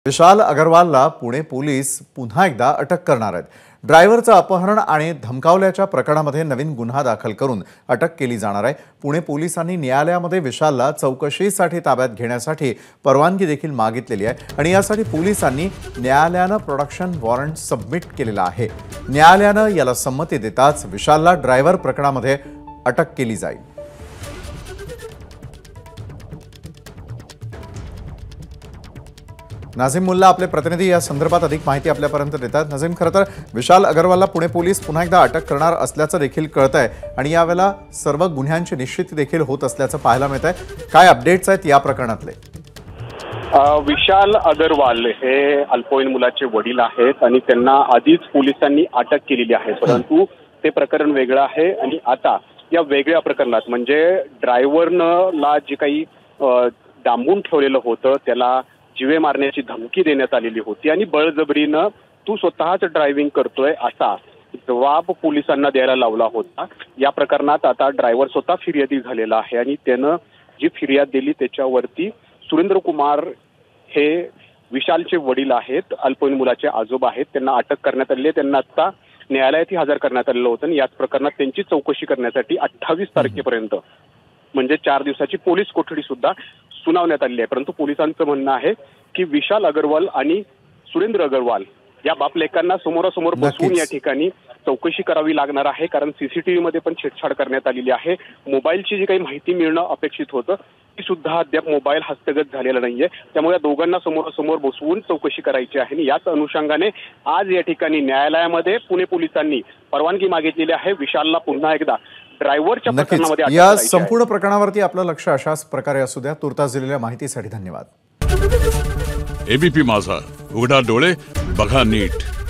विशाल अग्रवालला Pune police पुन्हा एकदा अटक करणार आहेत। ड्रायव्हरचं अपहरण आणि धमकावल्याच्या प्रकरणामध्ये नवीन गुन्हा दाखल करून अटक केली जाणार आहे। पुणे पोलिसांनी न्यायालयामध्ये विशालला चौकशीसाठी ताब्यात घेण्यासाठी परवानगी देखील मागितलेली आहे आणि यासाठी पोलिसांनी न्यायालयाने प्रोडक्शन वॉरंट सबमिट केलेला आहे। न्यायालयाने याला संमती देताच विशालला ड्रायव्हर प्रकरणामध्ये अटक केली जाईल। नाझीम मुल्ला आपले प्रतिनिधी या संदर्भात अधिक माहिती आपल्यापर्यंत देतात। नाझीम, खरं तर विशाल अग्रवालला पुणे पोलीस पुन्हा एकदा अटक करणार असल्याचं देखील कळतंय आणि यावेळेला सर्व गुन्ह्यांची निश्चिती देखील होत असल्याचं पाहायला मिळत आहे। काय अपडेट्स आहेत या प्रकरणातले? विशाल अग्रवाल हे अल्पवयीन मुलाचे वडील आहेत आणि त्यांना आधीच पोलिसांनी अटक केलेली आहे, परंतु ते प्रकरण वेगळं आहे आणि आता या वेगळ्या प्रकरणात म्हणजे ड्रायव्हरला जे काही डांबून ठेवलेलं होतं त्याला जीवे मारण्याची धमकी देण्यात आलेली होती आणि बळजबरीनं तू स्वतःच ड्रायव्हिंग करतोय असा जबाब पोलिसांना द्यायला लावला होता। या प्रकरणात आता ड्रायव्हर स्वतः फिर्यादी झालेला आहे आणि त्यानं जी फिर्याद दिली त्याच्यावरती सुरेंद्र कुमार हे विशालचे वडील आहेत, अल्पवयीन मुलाचे आजोबा आहेत, त्यांना अटक करण्यात आली आहे। त्यांना आता न्यायालयातही हजर करण्यात आलेलं होतं आणि याच प्रकरणात त्यांची चौकशी करण्यासाठी 28 तारखेपर्यंत म्हणजे 4 दिवसाची पोलीस कोठडी सुद्धा सुनावण्यात आली आहे। परंतु पोलिसांचं म्हणणं आहे की विशाल अग्रवाल आणि सुरेंद्र अग्रवाल या बापलेकांना समोरासमोर बसवून या ठिकाणी चौकशी करावी लागणार आहे, कारण सीसीटीव्ही मध्ये पण छेडछाड करण्यात आलेली आहे। मोबाईलची जी काही माहिती मिळणं अपेक्षित होतं ती सुद्धा अद्याप मोबाईल हस्तगत झालेला नाहीये, त्यामुळे दोघांना समोरासमोर बसवून चौकशी करायची आहे आणि याच अनुषंगाने आज या ठिकाणी न्यायालयामध्ये पुणे पोलिसांनी परवानगी मागितलेली आहे विशालला पुन्हा एकदा ड्रायव्हरच्या प्रकरणामध्ये। या संपूर्ण प्रकरणावरती आपलं लक्ष अशाच प्रकारे असू द्या। तुर्तास दिलेल्या माहितीसाठी धन्यवाद। एबीपी माझा, उघडा डोळे बघा नीट।